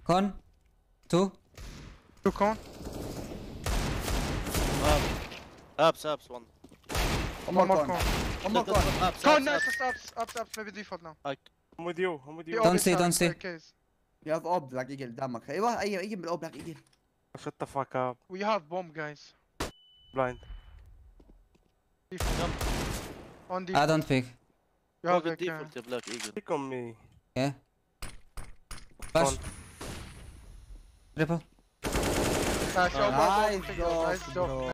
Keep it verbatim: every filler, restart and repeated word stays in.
Con. Two. Two con. Up. Ups, ups, one. One One more more con. con. One more con. Ups, Con, ups, nice, ups. ups, ups, ups, maybe default now. I'm with you, I'm with He you. Don't always see, has don't see. a case. You have orb Black Eagle قدامك. ايوه ايوه ايجي بالاورب Black Eagle. Shut the fuck up. We have bomb, guys. Blind. Default. On I default. don't pick. You Go have with like, uh, default, yeah, Black Eagle. Pick on me. Yeah. Flash. Con. Triple. nice, Ah. elbow, Nice bomb, job, nice job. bro.